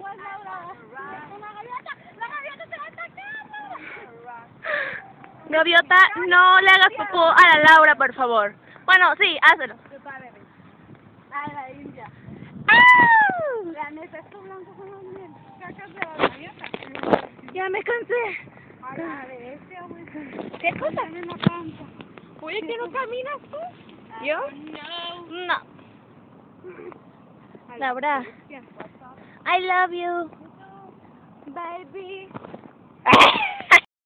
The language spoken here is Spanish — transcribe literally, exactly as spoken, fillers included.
aguas, Laura. Una gaviota. La gaviota se va a atacar. Gaviota, no le hagas popó a la Laura, por favor. Bueno, sí, hazlo. A la India. ¡Au! La neta, estos blancos son los bien. Cacas de la gaviota. Ya me cansé. A la bestia, güey. ¿Qué cosa? En la panza. Oye, ¿que no caminas tú? ¿Yo? No. Laura, I love you. Baby. ¡Ah!